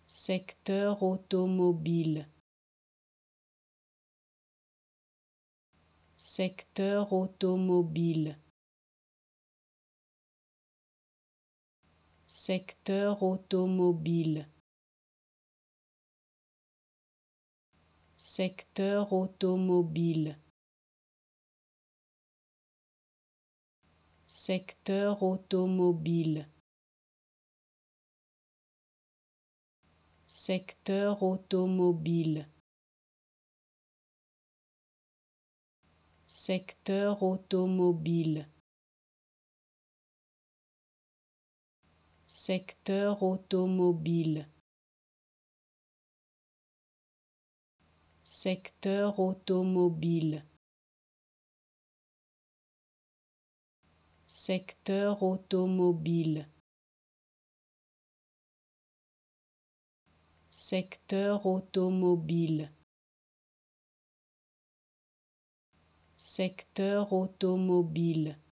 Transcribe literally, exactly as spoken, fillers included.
Secteur automobile. Secteur automobile. Secteur automobile. Secteur automobile. Secteur automobile. Secteur automobile. Secteur automobile. Secteur automobile. Secteur automobile. Secteur automobile. Secteur automobile. Secteur automobile.